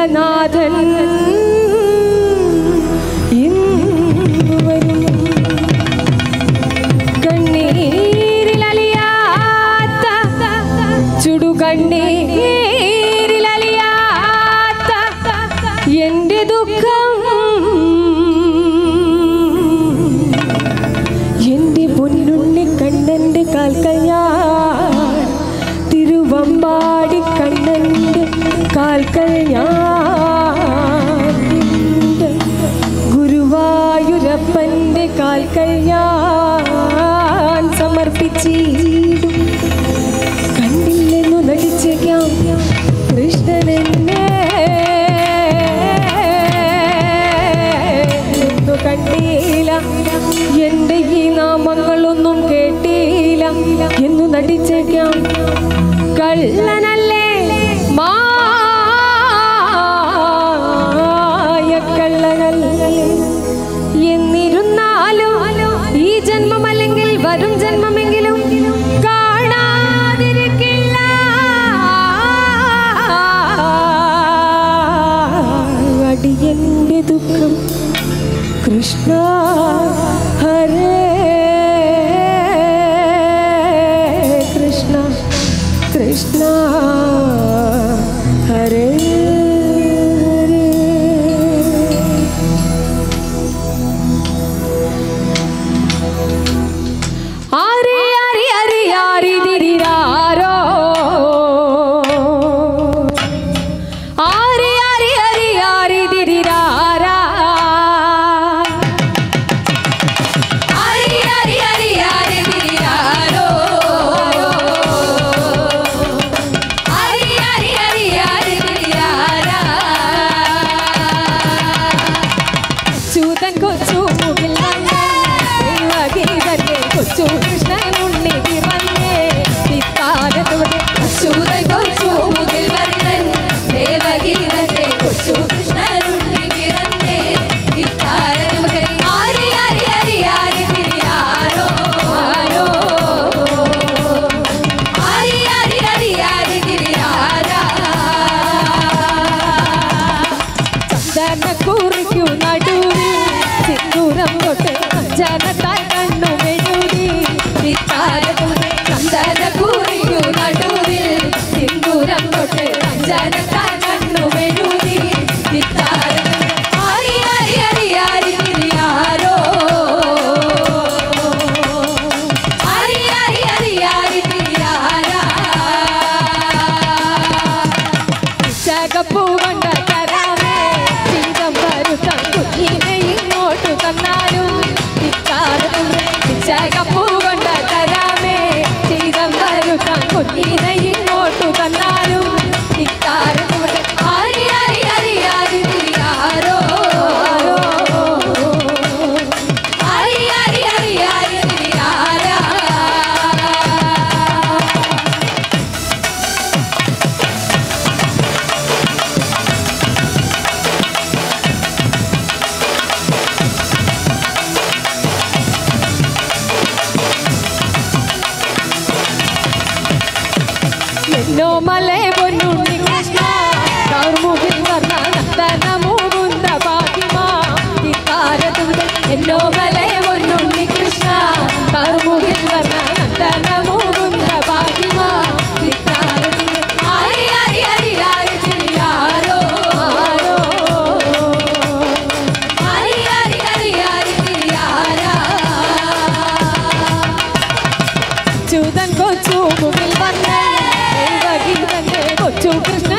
കുലനാഥൻ ഇന്നു വരും. കണ്ണീരിലലിയാത്ത ചുടുകണ്ണീരിലലിയാത്ത എൻ്റെ ദുഃഖം എൻ്റെ പൊന്നുണ്ണി കണ്ണൻ്റെ കാൽക്കൽ ഞാൻ തിരുവമ്പാടി കണ്ണൻ്റെ കാൽക്കൽ ഞാൻ ഗുരുവായൂരപ്പൻ്റെ കാൽക്കൽ ഞാൻ സമർപ്പിച്ചിടും. കണ്ടില്ലെന്നു നടിച്ചേക്കാം കൃഷ്ണനെന്നെ കണ്ടില്ല, എൻ്റെ ഈ നാമങ്ങളൊന്നും കേട്ടില്ല എന്നു നടിച്ചേക്കാം. കള്ളനല്ലേ മായക്കള്ളനല്ലേ എന്നിരുന്നാലും ഈ ജന്മമല്ലെങ്കിൽ വരും ജന്മമെങ്കിലും കാണാതിരിക്കില്ല. അടിയന്റെ ദുഃഖം കൃഷ്ണ ഹരേ കൃഷ്ണ കൃഷ്ണ ഹരേ ഹരേ. ആരി ആരി ആരി ആരി ദിരിരാരോ ആരി ആരി ആരി ആരി ദിരിരാരാ കൊച്ചു കൃഷ്ണനുണ്ണി പിറന്നേ ഇത്താരത്തോടെ അച്യുതൻ കൊച്ചു മുകിൽ വർണ്ണൻ ദേവഗീതത്തെ കൊച്ചു കൃഷ്ണനുണ്ണി പിറന്നേ ഇത്താരത്തോടെ ആരി ആരി ആരി ആരി തിരിയാരോ ആരോ ആരി ആരി ആരി ആരി തിരിയാരാ ചന്ദന കുറിക്കു നടുവിൽ സിന്ദൂരം തൊട്ട് അഞ്ജനത്താൽ കണ്ണു മെഴുകി ചന്ദന കുറിക്കു നടുവിൽ സിന്ദൂരം തൊട്ട് അഞ്ജനത്താൽ കണ്ണു മെഴുകി ആരി ആരി ആരി ആരി തിരിയാരോ ആരി ആരി ആരി ആരി തിരിയാരാ ചകപ്പൂ കൊണ്ട തരാമേ ചീതം വരുത്താൻ കുഞ്ഞിനെ ഇങ്ങോട്ട് തന്നാലും ചകപ്പൂ കൊണ്ട തരാമേ ചീതം വരുത്താൻ കുഞ്ഞിനെ ഇങ്ങോട്ട് തന്നാലും ഇത്താരത്തോടെ ആരി ആരി ആരി ആരി തിരിയാരോ ആരി ആരി ആരി ആരി തിരിയാരാ എന്നോ മലേ പൊന്നുണ്ണി കൃഷ്ണ കാർമുകിൽ വർണ്ണ നന്ദന മുകുന്ദ ഭാഗ്യമാ ഇത്താരത്തുകൾ എന്നോ മലേ പൊന്നുണ്ണി കൃഷ്ണ കാർമുകിൽ വർണ്ണ നന്ദന മുകുന്ദ ഭാഗ്യമാ ഇത്താരത്തുകൾ ആരി ആരി ആരി ആരി തിരിയാരോ ആരോ ആരി ആരി ആരി ആരി തിരിയാരാ ചുതൻ കൊച്ചു മുകിൽ വർണ്ണ കൊച്ചു കൃഷ്ണ